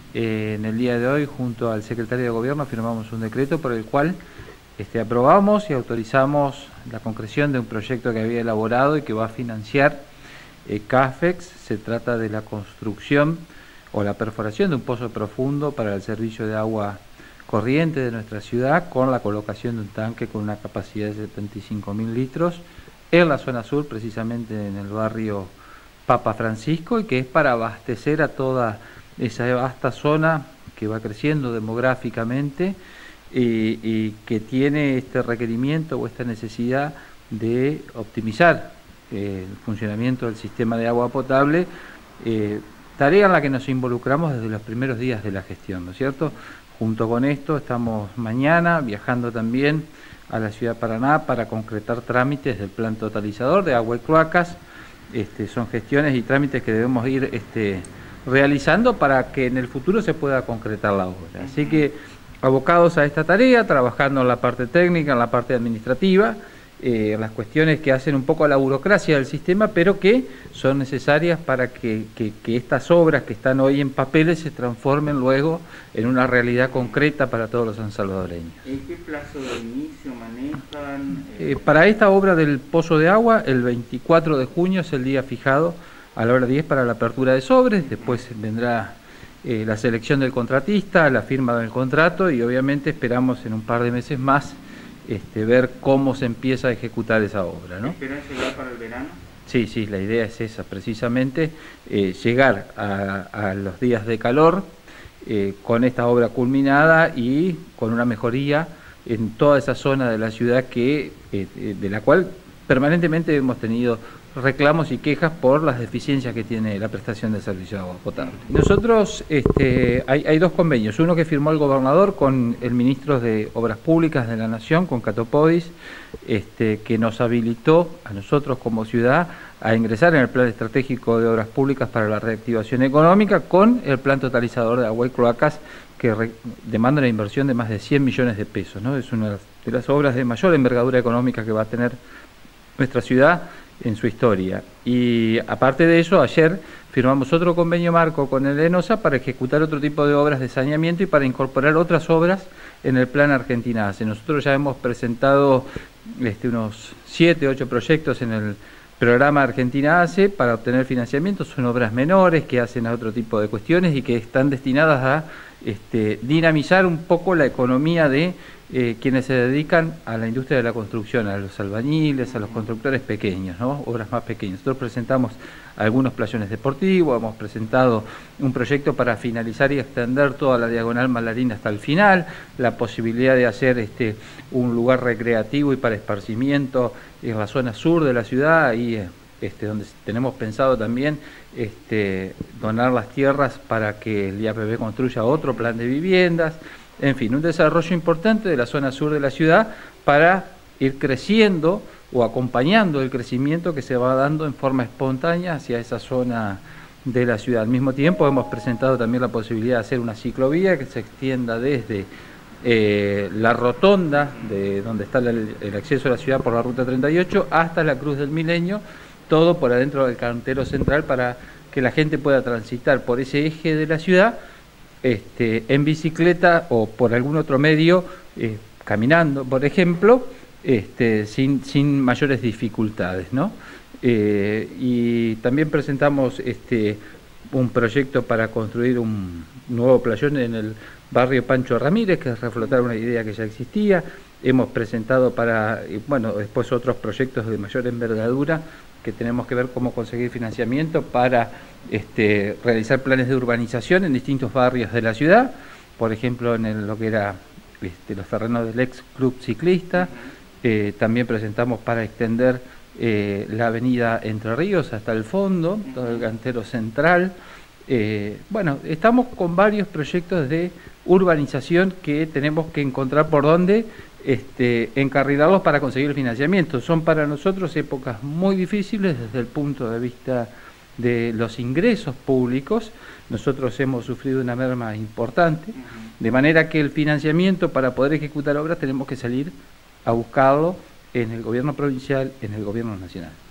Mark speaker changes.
Speaker 1: en el día de hoy, junto al secretario de Gobierno, firmamos un decreto por el cual aprobamos y autorizamos la concreción de un proyecto que había elaborado y que va a financiar CAFEX. Se trata de la construcción o la perforación de un pozo profundo para el servicio de agua corriente de nuestra ciudad, con la colocación de un tanque con una capacidad de 75.000 litros en la zona sur, precisamente en el barrio Papa Francisco, y que es para abastecer a toda esa vasta zona que va creciendo demográficamente y que tiene este requerimiento o esta necesidad de optimizar el funcionamiento del sistema de agua potable, tarea en la que nos involucramos desde los primeros días de la gestión, ¿no es cierto? Junto con esto estamos mañana viajando también a la ciudad de Paraná para concretar trámites del plan totalizador de agua y cloacas. Son gestiones y trámites que debemos ir realizando para que en el futuro se pueda concretar la obra. Así que abocados a esta tarea, trabajando en la parte técnica, en la parte administrativa, en las cuestiones que hacen un poco a la burocracia del sistema, pero que son necesarias para que estas obras que están hoy en papeles se transformen luego en una realidad concreta para todos los sansalvadoreños.
Speaker 2: ¿En qué plazo de inicio manejan?
Speaker 1: Para esta obra del pozo de agua, el 24 de junio es el día fijado a la hora 10 para la apertura de sobres. Después vendrá la selección del contratista, la firma del contrato, y obviamente esperamos en un par de meses más ver cómo se empieza a ejecutar esa obra, ¿no?
Speaker 2: ¿Esperan llegar para el verano?
Speaker 1: Sí, la idea es esa, precisamente, llegar a los días de calor con esta obra culminada y con una mejoría en toda esa zona de la ciudad de la cual permanentemente hemos tenido reclamos y quejas por las deficiencias que tiene la prestación de servicio de agua potable. Nosotros hay dos convenios, uno que firmó el gobernador con el ministro de Obras Públicas de la Nación, con Catopodis, que nos habilitó a nosotros como ciudad a ingresar en el plan estratégico de obras públicas para la reactivación económica, con el plan totalizador de agua y cloacas, que demanda una inversión de más de 100 millones de pesos, ¿no? Es una de las obras de mayor envergadura económica que va a tener nuestra ciudad en su historia. Y aparte de eso, ayer firmamos otro convenio marco con el ENOSA para ejecutar otro tipo de obras de saneamiento y para incorporar otras obras en el plan Argentina Hace. Nosotros ya hemos presentado unos 7, 8 proyectos en el programa Argentina Hace para obtener financiamiento. Son obras menores que hacen a otro tipo de cuestiones y que están destinadas a dinamizar un poco la economía de quienes se dedican a la industria de la construcción, a los albañiles, a los constructores pequeños, ¿no? Obras más pequeñas. Nosotros presentamos algunos playones deportivos, hemos presentado un proyecto para finalizar y extender toda la diagonal Malarina hasta el final, la posibilidad de hacer un lugar recreativo y para esparcimiento en la zona sur de la ciudad, y donde tenemos pensado también donar las tierras para que el IAPB construya otro plan de viviendas. En fin, un desarrollo importante de la zona sur de la ciudad para ir creciendo o acompañando el crecimiento que se va dando en forma espontánea hacia esa zona de la ciudad. Al mismo tiempo hemos presentado también la posibilidad de hacer una ciclovía que se extienda desde la rotonda de donde está el acceso a la ciudad por la ruta 38 hasta la Cruz del Milenio, todo por adentro del cantero central, para que la gente pueda transitar por ese eje de la ciudad en bicicleta o por algún otro medio, caminando, por ejemplo, sin mayores dificultades, ¿no? Y también presentamos un proyecto para construir un nuevo playón en el barrio Pancho Ramírez, que es reflotar una idea que ya existía. Hemos presentado después otros proyectos de mayor envergadura que tenemos que ver cómo conseguir financiamiento para realizar planes de urbanización en distintos barrios de la ciudad, por ejemplo en lo que era los terrenos del ex club ciclista. También presentamos para extender la avenida Entre Ríos hasta el fondo, todo el cantero central. Estamos con varios proyectos de urbanización que tenemos que encontrar por dónde encarrilarlos para conseguir el financiamiento. Son para nosotros épocas muy difíciles desde el punto de vista de los ingresos públicos. Nosotros hemos sufrido una merma importante, de manera que el financiamiento para poder ejecutar obras tenemos que salir a buscarlo en el gobierno provincial, en el gobierno nacional.